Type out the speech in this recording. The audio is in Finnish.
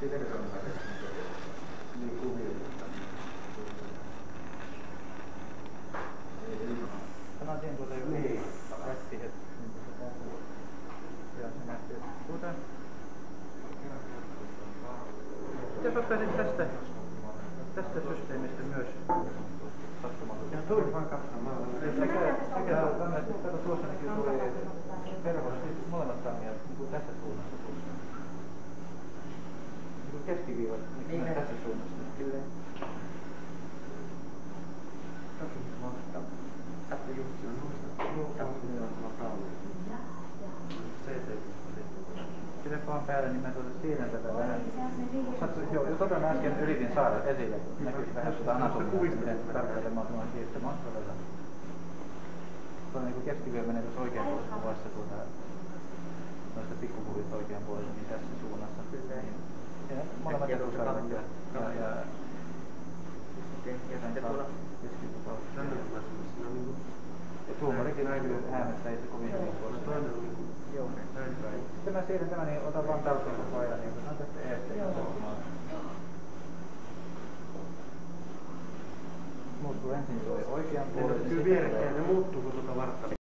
Tämä on siihen tuota joku rätti, että ja se nähty tuota. Jos ottaisit tästä systeemistä myös katsomaan. Ja turhaan katsomaan. Sekä tuossa näkyy tuli pervoista molemmat tammiat niin tässä suunnassa tuossa. Niin keskiviivat niin tässä suunnassa. Kyllä. Tästä Jussi on sitä kun on päällä, niin mä siirrän tätä vähän. Joo, jos otan äsken yritin saada esille, näkyisi vähän sitä anatomiaa, miten tarkkailemaan tuon siirtämään todella. Tuo niin keskivyö menee tuossa oikean puolessa kuvassa noista pikkukuvista oikean puolella, niin tässä suunnassa. Siinä molemmat etusarvet ja sitten tuolla keskikuvauksessa. Ja tuomarikin näkyy äänestä, ei se kovin hyvin puolesta. Joo. Sitten mä siirrän tämän, niin otan vaan taustan koko ajan, niin otan tästä eestä. Muuttuu ensin tuo oikean puolelle. Kyllä vierekkäin ne muuttuu, kun tuota vartta.